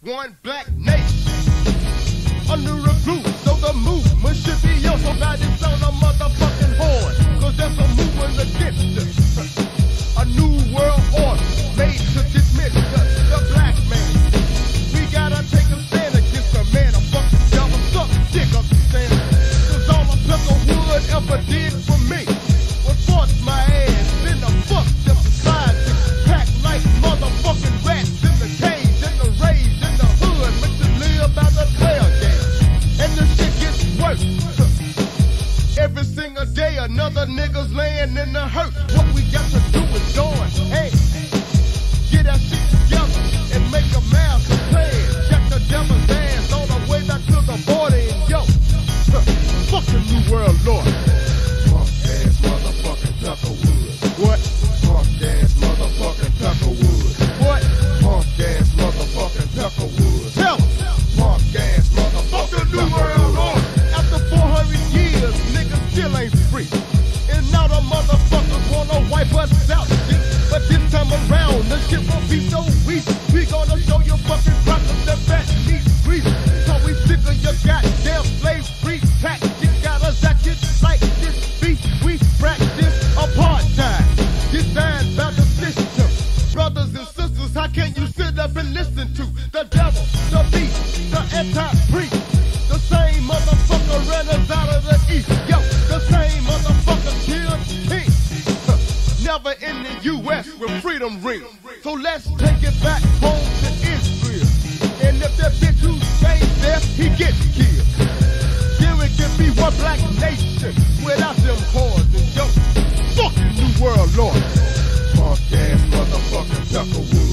one black nation. Under a roof, so the movement should be on. So now it's on a motherfucking horn, cause there's a movement against us. A new world order made to dismiss us, the black man. We gotta take a stand against the man. A fucking devil suck dick, understand? Cause all a plug of wood ever did for me was force my ass in the fuck them society. Pack like motherfucking rats in the cage, in the rage, in the hood, but to live by the tailgate. And the shit gets worse. Every single day another nigga's laying in the hurt. What we got to do is join, hey, get that shit together and make a master plan. Check the devil's ass on the way back to the border and yo, fucking New World Lord. Punk ass motherfucking Tuckerwood. What? Punk ass motherfucking Tuckerwood. What? Punk ass motherfucking Tuckerwood. Tell us. Punk ass motherfucking New World Lord. After 400 years, niggas still ain't free. And now the motherfuckers wanna wipe us out, shit. But this time around, the shit won't be so weak. We gonna show you fucking rockers that fat meat grease. So we sick of your goddamn slave free tactics. Got us acting like this beat. We practice apartheid. Designed by the system. Brothers and sisters, how can you sit up and listen to the devil, the beast, the anti-priest? The same motherfucker ran us out of the east. Yo, the same motherfucker killed King. Never in the U.S. with freedom ring. So let's take it back home to Israel. And if that bitch who stays there, he gets killed. Then we can be one black nation without them whores and yo, fucking New World Lord. Punk ass motherfucking Tuckerwood.